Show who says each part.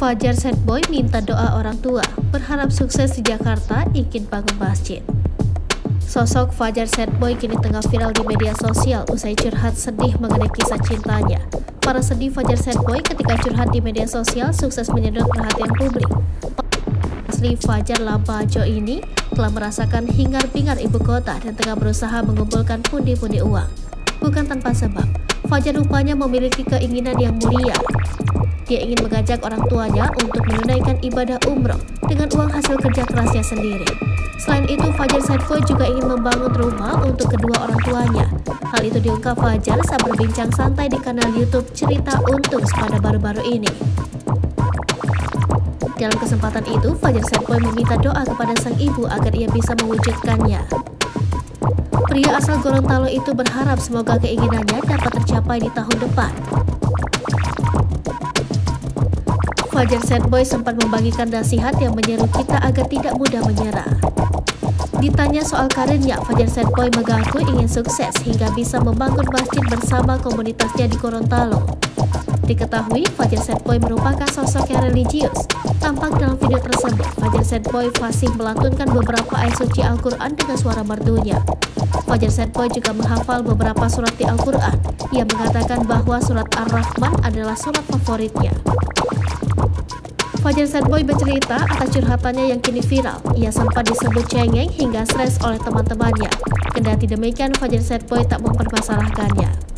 Speaker 1: Fajar Sad Boy minta doa orang tua, berharap sukses di Jakarta, ingin bangun masjid. Sosok Fajar Sad Boy kini tengah viral di media sosial usai curhat sedih mengenai kisah cintanya. Para sedih Fajar Sad Boy ketika curhat di media sosial sukses menyedot perhatian publik. Asli Fajar Lampajo ini telah merasakan hingar-bingar ibu kota dan tengah berusaha mengumpulkan pundi-pundi uang. Bukan tanpa sebab, Fajar rupanya memiliki keinginan yang mulia. Dia ingin mengajak orang tuanya untuk menunaikan ibadah umroh dengan uang hasil kerja kerasnya sendiri. Selain itu, Fajar Sad Boy juga ingin membangun rumah untuk kedua orang tuanya. Hal itu diungkap Fajar saat berbincang santai di kanal YouTube Cerita Untung pada baru-baru ini. Dalam kesempatan itu, Fajar Sad Boy meminta doa kepada sang ibu agar ia bisa mewujudkannya. Pria asal Gorontalo itu berharap semoga keinginannya dapat tercapai di tahun depan. Fajar Sad Boy sempat membagikan nasihat yang menyeru kita agar tidak mudah menyerah. Ditanya soal karirnya, Fajar Sad Boy mengaku ingin sukses hingga bisa membangun masjid bersama komunitasnya di Gorontalo. Diketahui, Fajar Sad Boy merupakan sosok yang religius. Tampak dalam video tersebut, Fajar Sad Boy fasih melantunkan beberapa ayat suci Al-Quran dengan suara merdunya. Fajar Sad Boy juga menghafal beberapa surat di Al-Quran. Ia mengatakan bahwa surat Ar-Rahman adalah surat favoritnya. Fajar Sad Boy bercerita atas curhatannya yang kini viral. Ia sempat disebut cengeng hingga stres oleh teman-temannya. Kendati demikian, Fajar Sad Boy tak mempermasalahkannya.